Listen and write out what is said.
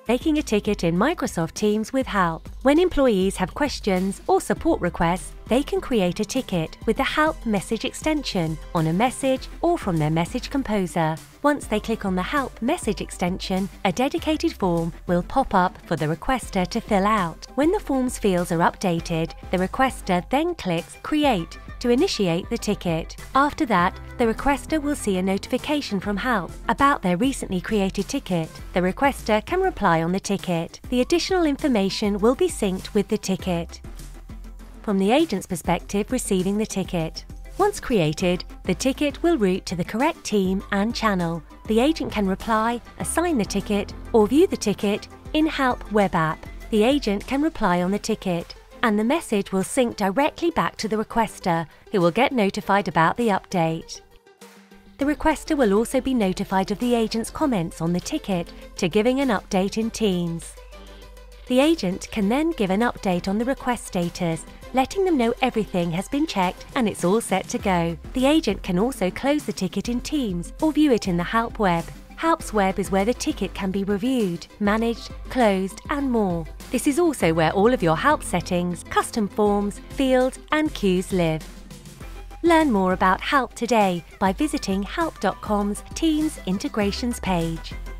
Making a ticket in Microsoft Teams with Help. When employees have questions or support requests, they can create a ticket with the Help message extension on a message or from their message composer. Once they click on the Help message extension, a dedicated form will pop up for the requester to fill out. When the form's fields are updated, the requester then clicks Create to initiate the ticket. After that, the requester will see a notification from Help about their recently created ticket. The requester can reply on the ticket. The additional information will be synced with the ticket. From the agent's perspective, receiving the ticket. Once created, the ticket will route to the correct team and channel. The agent can reply, assign the ticket, or view the ticket in Help web app. The agent can reply on the ticket, and the message will sync directly back to the requester, who will get notified about the update. The requester will also be notified of the agent's comments on the ticket to giving an update in Teams. The agent can then give an update on the request status, letting them know everything has been checked and it's all set to go. The agent can also close the ticket in Teams or view it in the Help web. Help's web is where the ticket can be reviewed, managed, closed, and more. This is also where all of your Help settings, custom forms, fields, and queues live. Learn more about Help today by visiting help.com's Teams integrations page.